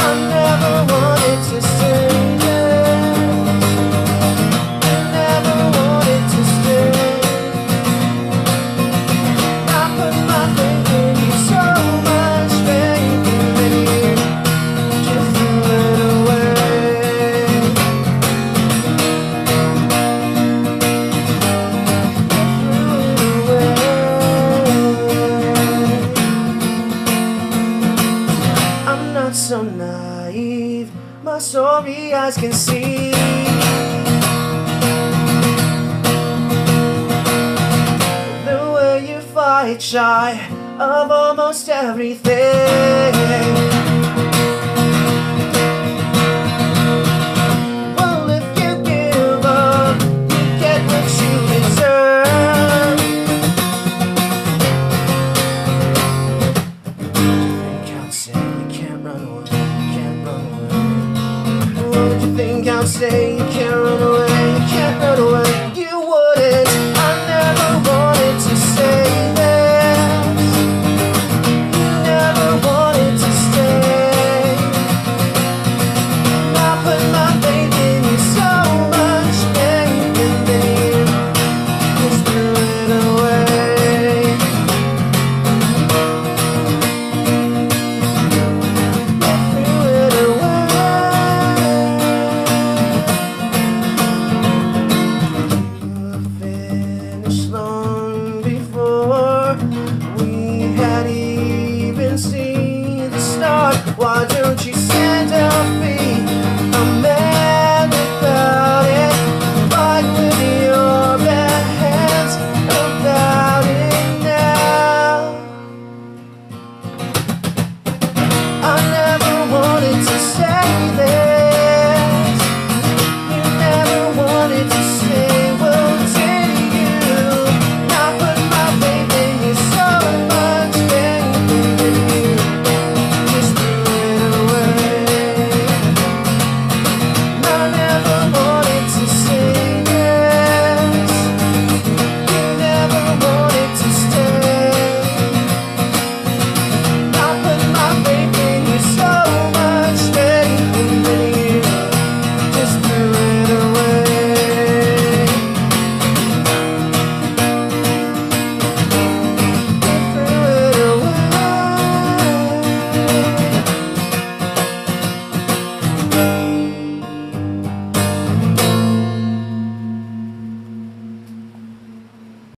never wanted to say yes. I never wanted to stay. I put my faith in you, so much faith, and then you just threw it away. I'm not so naive, my sorry eyes can see. The way you fight shy of almost everything. Well, if you give up, you get what you deserve. I'll say you can't run away, you can't run away. What did you think I'll say? You can't run away, you can't run away. You wouldn't. I never wanted to say this. You never wanted to stay. I put my faith in you, so much faith, and then you just threw it away. Long before we had even seen the start. Why don't you stand up